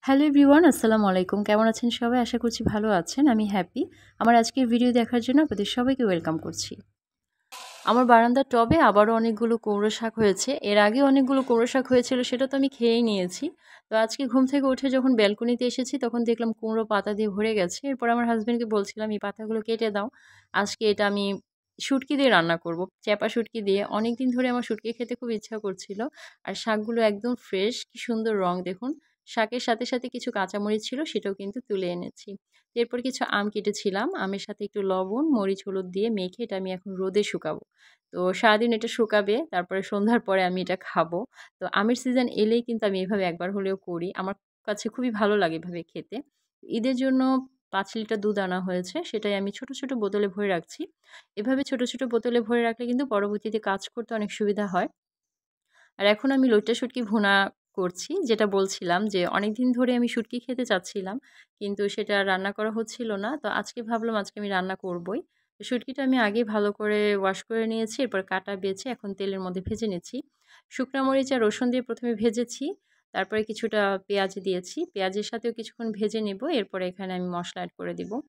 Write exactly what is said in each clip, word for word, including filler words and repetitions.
Hello everyone, আসসালামু আলাইকুম। কেমন আছেন সবাই? আশা করছি ভালো আছেন। আমি হ্যাপি। আমার আজকের ভিডিও দেখার জন্য আপনাদের সবাইকে ওয়েলকাম করছি। আমার বারান্দার টবে আবারও অনেকগুলো কুমড়ো শাক হয়েছে। এর আগে অনেকগুলো কুমড়ো শাক হয়েছিল, সেটা তো আমি খেয়েই নিয়েছি। তো আজকে ঘুম থেকে উঠে যখন ব্যালকনিতে এসেছি তখন দেখলাম কুমড়ো পাতা দিয়ে ভরে গেছে। এরপর আমার হাসব্যান্ডকে বলছিলাম এই পাতাগুলো কেটে দাও। আজকে এটা আমি শুটকি দিয়ে রান্না করব। চ্যাপা শুটকি দিয়ে। অনেকদিন ধরে আমার শুটকি খেতে খুব ইচ্ছা করছিল। আর শাকগুলো একদম ফ্রেশ, কি সুন্দর রং দেখুন। শাকের সাথে সাথে কিছু কাঁচামরিচ ছিল, সেটাও কিন্তু তুলে এনেছি। এরপর কিছু আম কেটেছিলাম। আমের সাথে একটু লবণ, মরিচ, হলুদ দিয়ে মেখে এটা আমি এখন রোদে শুকাবো। তো সারাদিন এটা শুকাবে। তারপরে সন্ধ্যার পরে আমি এটা খাবো। তো আমের সিজন এলেই কিন্তু আমি এভাবে একবার হলেও করি। আমার কাছে খুবই ভালো লাগে এভাবে খেতে। ঈদের জন্য পাঁচ লিটার দুধ আনা হয়েছে। সেটাই আমি ছোট, ছোট বোতলে ভরে রাখছি। এভাবে ছোট, ছোট বোতলে ভরে রাখলে কিন্তু পরবর্তীতে কাজ করতে অনেক সুবিধা হয়। আর এখন আমি লইট্টা শুটকি ভুনা করছি। যেটা বলছিলাম যে অনেকদিন ধরে আমি শুটকি খেতে চাচ্ছিলাম। কিন্তু সেটা রান্না করা হচ্ছিল না। তো আজকে ভাবলাম আজকে আমি রান্না করবই। তো শুটকিটা আমি আগেই ভালো করে ওয়াশ করে নিয়েছি। এরপর কাটা বেছে এখন তেলের মধ্যে ভেজে নিচ্ছি। শুকনা মরিচ আর রসুন দিয়ে প্রথমে ভেজেছি। তারপরে কিছুটা পেঁয়াজ দিয়েছি। পেঁয়াজের সাথেও কিছুক্ষণ ভেজে নেব। এরপরে এখানে আমি মসলা এড করে দিব।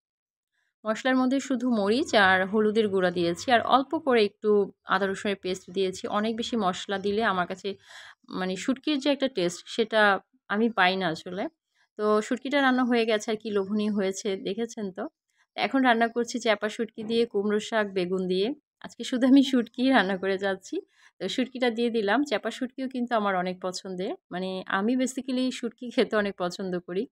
মসলার মধ্যে শুধু মরিচ আর হলুদের গুঁড়া দিয়েছি আর অল্প করে একটু আদা রসুনের পেস্ট দিয়েছি। অনেক বেশি মসলা দিলে আমার কাছে মানে শুটকির যে একটা টেস্ট সেটা আমি পাই না আসলে। তো শুটকিটা রান্না হয়ে গেছে আর কি লোভনীয় হয়েছে দেখেছেন তো। এখন রান্না করছি চ্যাপা শুটকি দিয়ে, কুমড়ো শাক, বেগুন দিয়ে। আজকে শুধু আমি শুটকিই রান্না করে যাচ্ছি। তো শুটকিটা দিয়ে দিলাম। চ্যাপা শুটকিও কিন্তু আমার অনেক পছন্দের। মানে আমি বেসিক্যালি শুটকি খেতে অনেক পছন্দ করি।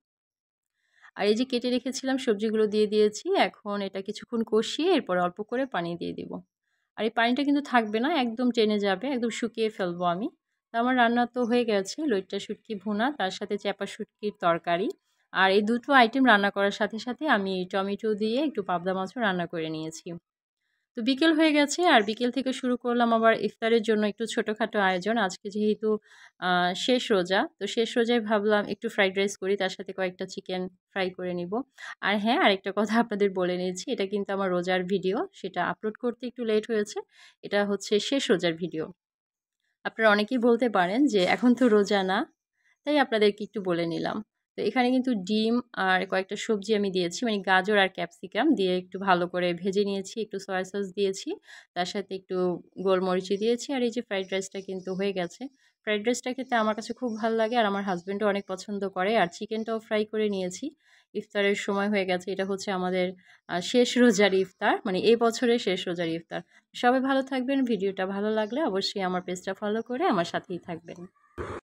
আর এই যে কেটে রেখেছিলাম সবজিগুলো দিয়ে দিয়েছি। এখন এটা কিছুক্ষণ কষিয়ে এরপর অল্প করে পানি দিয়ে দিব। আর এই পানিটা কিন্তু থাকবে না, একদম টেনে যাবে, একদম শুকিয়ে ফেলবো আমি। তো আমার রান্না তো হয়ে গেছে, লইট্টা শুটকি ভুনা, তার সাথে চ্যাপা শুটকির তরকারি। আর এই দুটো আইটেম রান্না করার সাথে সাথে আমি টমেটো দিয়ে একটু পাবদা মাছও রান্না করে নিয়েছি। তো বিকেল হয়ে গেছে আর বিকেল থেকে শুরু করলাম আবার ইফতারের জন্য একটু ছোটোখাটো আয়োজন। আজকে যেহেতু আ শেষ রোজা, তো শেষ রোজায় ভাবলাম একটু ফ্রাইড রাইস করি, তার সাথে কয়েকটা চিকেন ফ্রাই করে নিব। আর হ্যাঁ, আরেকটা কথা আপনাদের বলে নিচ্ছি, এটা কিন্তু আমার রোজার ভিডিও, সেটা আপলোড করতে একটু লেট হয়েছে। এটা হচ্ছে শেষ রোজার ভিডিও। আপনারা অনেকেই বলতে পারেন যে এখন তো রোজা না, তাই আপনাদেরকে একটু বলে নিলাম। তো এখানে কিন্তু ডিম আর কয়েকটা সবজি আমি দিয়েছি, মানে গাজর আর ক্যাপসিকাম দিয়ে একটু ভালো করে ভেজে নিয়েছি, একটু সয়া সস দিয়েছি, তার সাথে একটু গোলমরিচি দিয়েছি। আর এই যে ফ্রাইড রাইসটা কিন্তু হয়ে গেছে। ফ্রাইড রাইসটা খেতে আমার কাছে খুব ভালো লাগে আর আমার হাসব্যান্ডও অনেক পছন্দ করে। আর চিকেনটাও ফ্রাই করে নিয়েছি। ইফতারের সময় হয়ে গেছে। এটা হচ্ছে আমাদের আ শেষ রোজার ইফতার, মানে এই বছরের শেষ রোজার ইফতার। সবাই ভালো থাকবেন। ভিডিওটা ভালো লাগলে অবশ্যই আমার পেজটা ফলো করে আমার সাথেই থাকবেন।